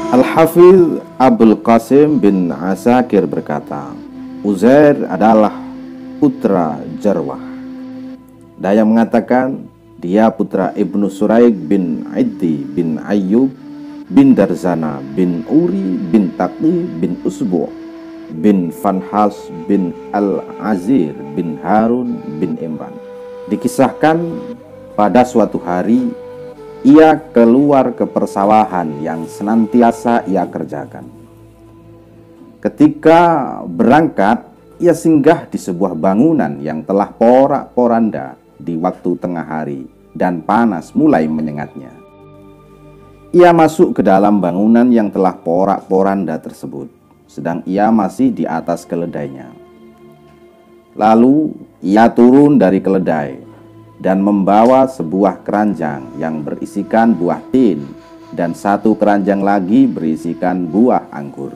Al-Hafidz Abul Qasim bin Asakir berkata, Uzair adalah putra Jarwah. Ada yang mengatakan dia putra Ibnu Suraik bin Iddi bin Ayyub bin Darzana bin Uri bin Taqi bin Usbu' bin Fanhas bin Al-Azir bin Harun bin Imran. Dikisahkan pada suatu hari ia keluar ke persawahan yang senantiasa ia kerjakan. Ketika berangkat, ia singgah di sebuah bangunan yang telah porak-poranda di waktu tengah hari dan panas mulai menyengatnya. Ia masuk ke dalam bangunan yang telah porak-poranda tersebut, sedang ia masih di atas keledainya. Lalu ia turun dari keledai dan membawa sebuah keranjang yang berisikan buah tin dan satu keranjang lagi berisikan buah anggur.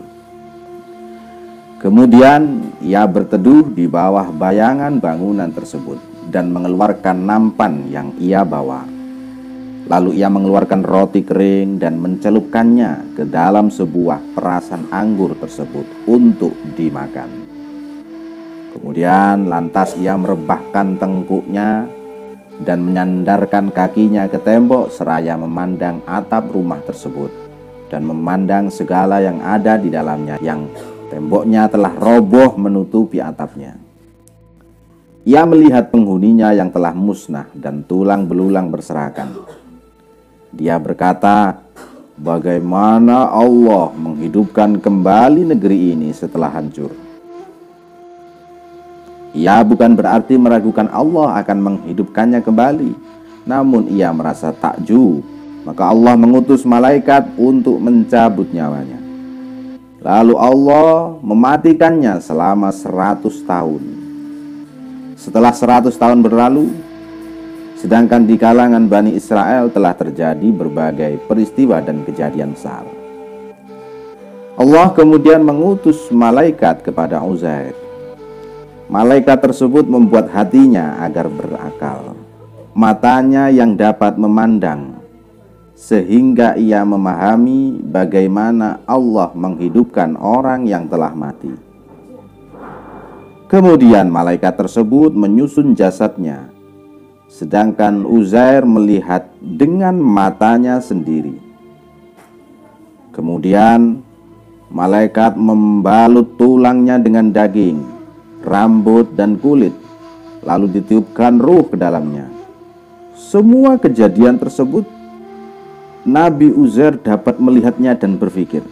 Kemudian ia berteduh di bawah bayangan bangunan tersebut dan mengeluarkan nampan yang ia bawa. Lalu ia mengeluarkan roti kering dan mencelupkannya ke dalam sebuah perasan anggur tersebut untuk dimakan. Kemudian lantas ia merebahkan tengkuknya dan menyandarkan kakinya ke tembok seraya memandang atap rumah tersebut dan memandang segala yang ada di dalamnya yang temboknya telah roboh menutupi atapnya. Ia melihat penghuninya yang telah musnah dan tulang belulang berserakan. Dia berkata, bagaimana Allah menghidupkan kembali negeri ini setelah hancur? Ia bukan berarti meragukan Allah akan menghidupkannya kembali, namun ia merasa takjub. Maka Allah mengutus malaikat untuk mencabut nyawanya. Lalu Allah mematikannya selama 100 tahun. Setelah 100 tahun berlalu, sedangkan di kalangan Bani Israel telah terjadi berbagai peristiwa dan kejadian besar. Allah kemudian mengutus malaikat kepada Uzair. Malaikat tersebut membuat hatinya agar berakal, matanya yang dapat memandang, sehingga ia memahami bagaimana Allah menghidupkan orang yang telah mati. Kemudian malaikat tersebut menyusun jasadnya, sedangkan Uzair melihat dengan matanya sendiri. Kemudian malaikat membalut tulangnya dengan daging, rambut dan kulit, lalu ditiupkan ruh ke dalamnya. Semua kejadian tersebut Nabi Uzair dapat melihatnya dan berpikir.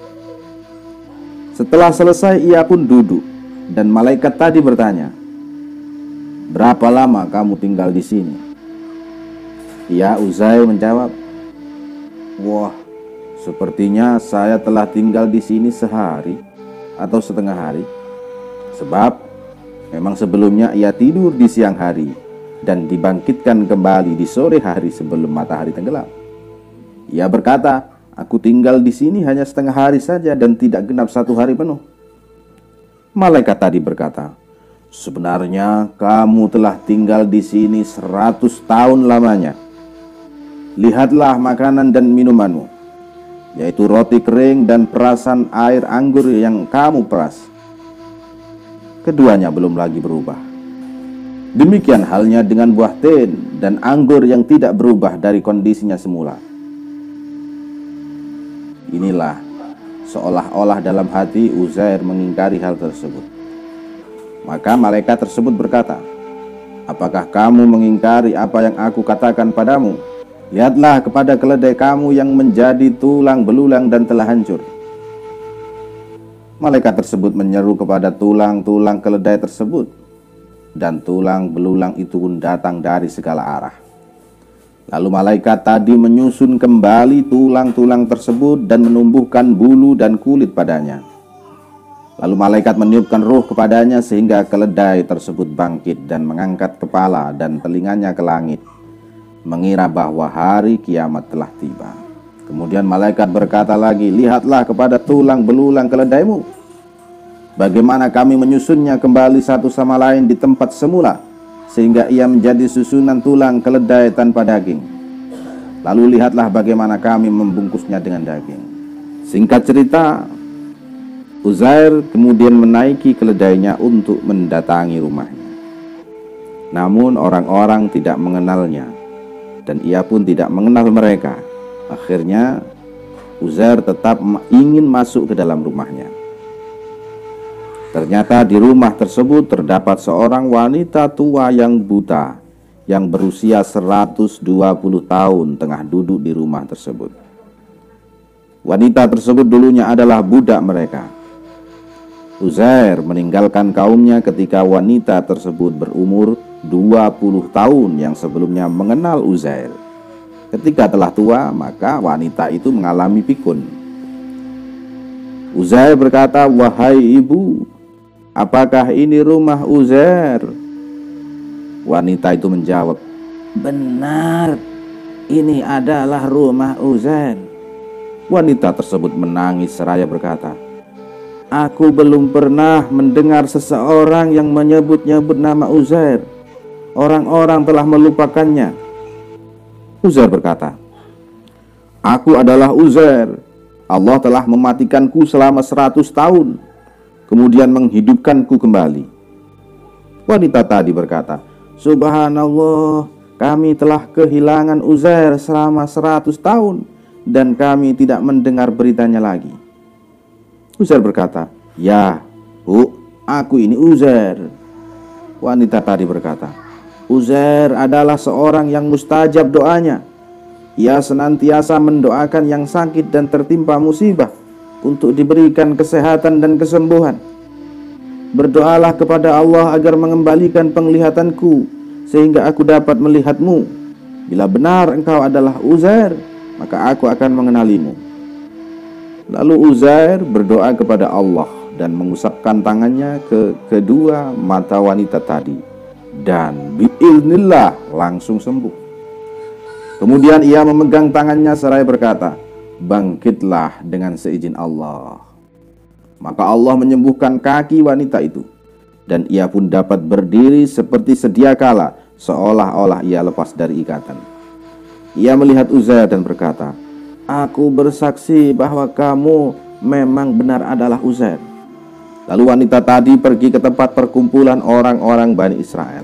Setelah selesai ia pun duduk dan malaikat tadi bertanya, berapa lama kamu tinggal di sini? Ya, Uzair menjawab, wah, sepertinya saya telah tinggal di sini sehari atau setengah hari. Sebab memang sebelumnya ia tidur di siang hari dan dibangkitkan kembali di sore hari sebelum matahari tenggelam. Ia berkata, aku tinggal di sini hanya setengah hari saja dan tidak genap 1 hari penuh. Malaikat tadi berkata, sebenarnya kamu telah tinggal di sini 100 tahun lamanya. Lihatlah makanan dan minumanmu, yaitu roti kering dan perasan air anggur yang kamu peras. Keduanya belum lagi berubah. Demikian halnya dengan buah tin dan anggur yang tidak berubah dari kondisinya semula. Inilah seolah-olah dalam hati Uzair mengingkari hal tersebut. Maka malaikat tersebut berkata, apakah kamu mengingkari apa yang aku katakan padamu? Lihatlah kepada keledai kamu yang menjadi tulang belulang dan telah hancur. Malaikat tersebut menyeru kepada tulang-tulang keledai tersebut, dan tulang belulang itu pun datang dari segala arah. Lalu malaikat tadi menyusun kembali tulang-tulang tersebut dan menumbuhkan bulu dan kulit padanya. Lalu malaikat meniupkan ruh kepadanya sehingga keledai tersebut bangkit dan mengangkat kepala dan telinganya ke langit, mengira bahwa hari kiamat telah tiba. Kemudian malaikat berkata lagi, lihatlah kepada tulang belulang keledaimu, bagaimana kami menyusunnya kembali satu sama lain di tempat semula, sehingga ia menjadi susunan tulang keledai tanpa daging. Lalu lihatlah bagaimana kami membungkusnya dengan daging. Singkat cerita, Uzair kemudian menaiki keledainya untuk mendatangi rumahnya. Namun orang-orang tidak mengenalnya, dan ia pun tidak mengenal mereka. Akhirnya Uzair tetap ingin masuk ke dalam rumahnya. Ternyata di rumah tersebut terdapat seorang wanita tua yang buta, yang berusia 120 tahun tengah duduk di rumah tersebut. Wanita tersebut dulunya adalah budak mereka. Uzair meninggalkan kaumnya ketika wanita tersebut berumur 20 tahun yang sebelumnya mengenal Uzair. Ketika telah tua, maka wanita itu mengalami pikun. Uzair berkata, "Wahai ibu, apakah ini rumah Uzair?" Wanita itu menjawab, "Benar, ini adalah rumah Uzair." Wanita tersebut menangis seraya berkata, "Aku belum pernah mendengar seseorang yang menyebut-nyebut nama Uzair. Orang-orang telah melupakannya." Uzair berkata, "Aku adalah Uzair. Allah telah mematikanku selama 100 tahun, kemudian menghidupkanku kembali." Wanita tadi berkata, "Subhanallah, kami telah kehilangan Uzair selama 100 tahun dan kami tidak mendengar beritanya lagi." Uzair berkata, "Ya, Bu, aku ini Uzair." Wanita tadi berkata, "Uzair adalah seorang yang mustajab doanya. Ia senantiasa mendoakan yang sakit dan tertimpa musibah untuk diberikan kesehatan dan kesembuhan. Berdoalah kepada Allah agar mengembalikan penglihatanku sehingga aku dapat melihatmu. Bila benar engkau adalah Uzair, maka aku akan mengenalimu." Lalu Uzair berdoa kepada Allah dan mengusapkan tangannya ke kedua mata wanita tadi, dan biiznillah langsung sembuh. Kemudian ia memegang tangannya seraya berkata, "Bangkitlah dengan seizin Allah." Maka Allah menyembuhkan kaki wanita itu, dan ia pun dapat berdiri seperti sedia kala, seolah-olah ia lepas dari ikatan. Ia melihat Uzair dan berkata, "Aku bersaksi bahwa kamu memang benar adalah Uzair." Lalu wanita tadi pergi ke tempat perkumpulan orang-orang Bani Israel.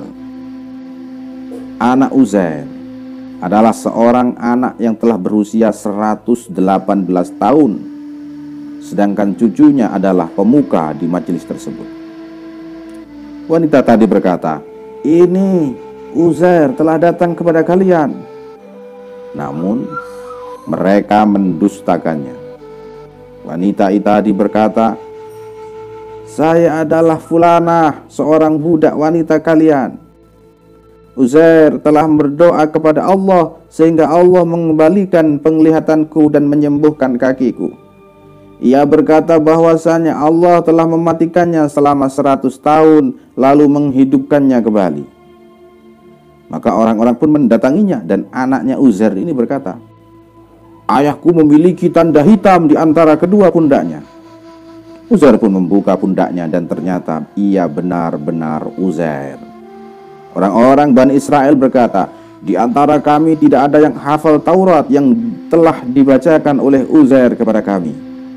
Anak Uzair adalah seorang anak yang telah berusia 118 tahun, sedangkan cucunya adalah pemuka di majelis tersebut. Wanita tadi berkata, "Ini Uzair telah datang kepada kalian." Namun mereka mendustakannya. Wanita tadi berkata, "Saya adalah fulanah, seorang budak wanita kalian. Uzair telah berdoa kepada Allah sehingga Allah mengembalikan penglihatanku dan menyembuhkan kakiku. Ia berkata bahwasanya Allah telah mematikannya selama 100 tahun lalu menghidupkannya kembali." Maka orang-orang pun mendatanginya, dan anaknya Uzair ini berkata, "Ayahku memiliki tanda hitam di antara kedua pundaknya." Uzair pun membuka pundaknya dan ternyata ia benar-benar Uzair. Orang-orang Bani Israel berkata, "Di antara kami tidak ada yang hafal Taurat yang telah dibacakan oleh Uzair kepada kami.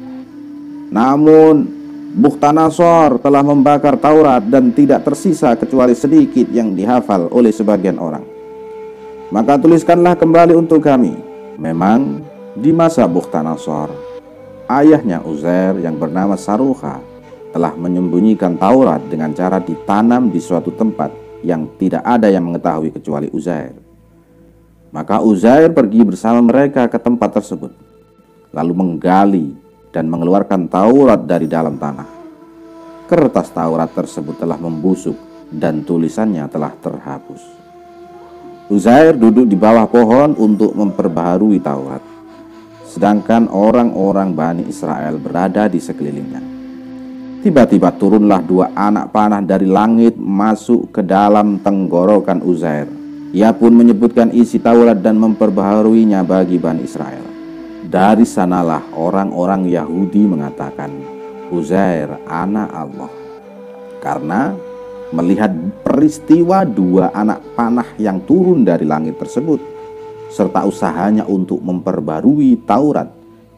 Namun Bukhtanasor telah membakar Taurat dan tidak tersisa kecuali sedikit yang dihafal oleh sebagian orang. Maka tuliskanlah kembali untuk kami." Memang di masa Bukhtanasor, ayahnya Uzair yang bernama Saruha telah menyembunyikan Taurat dengan cara ditanam di suatu tempat yang tidak ada yang mengetahui kecuali Uzair. Maka Uzair pergi bersama mereka ke tempat tersebut, lalu menggali dan mengeluarkan Taurat dari dalam tanah. Kertas Taurat tersebut telah membusuk dan tulisannya telah terhapus. Uzair duduk di bawah pohon untuk memperbaharui Taurat, sedangkan orang-orang Bani Israel berada di sekelilingnya. Tiba-tiba turunlah 2 anak panah dari langit masuk ke dalam tenggorokan Uzair. Ia pun menyebutkan isi Taurat dan memperbaharuinya bagi Bani Israel. Dari sanalah orang-orang Yahudi mengatakan Uzair anak Allah, karena melihat peristiwa 2 anak panah yang turun dari langit tersebut, serta usahanya untuk memperbarui Taurat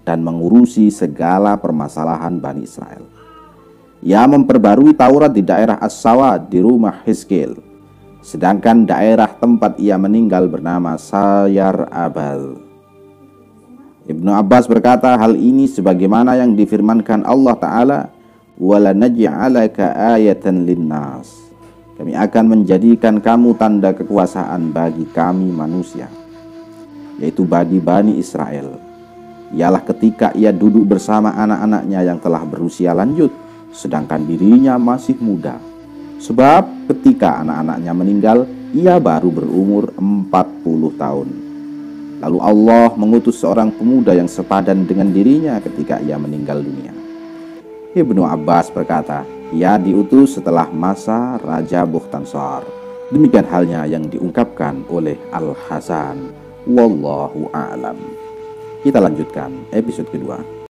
dan mengurusi segala permasalahan Bani Israel. Ia memperbarui Taurat di daerah As-Sawad di rumah Hizkil, sedangkan daerah tempat ia meninggal bernama Sayar Abal. Ibnu Abbas berkata, hal ini sebagaimana yang difirmankan Allah Ta'ala, وَلَنَجْعَلَكَ آيَةً لِلنَّاسِ, kami akan menjadikan kamu tanda kekuasaan bagi kami manusia, yaitu bagi Bani Israel. Ialah ketika ia duduk bersama anak-anaknya yang telah berusia lanjut, sedangkan dirinya masih muda. Sebab ketika anak-anaknya meninggal, ia baru berumur 40 tahun. Lalu Allah mengutus seorang pemuda yang sepadan dengan dirinya ketika ia meninggal dunia. Ibnu Abbas berkata, ia diutus setelah masa Raja Bukhtansar. Demikian halnya yang diungkapkan oleh Al-Hasan. Wallahu a'lam. Kita lanjutkan episode kedua.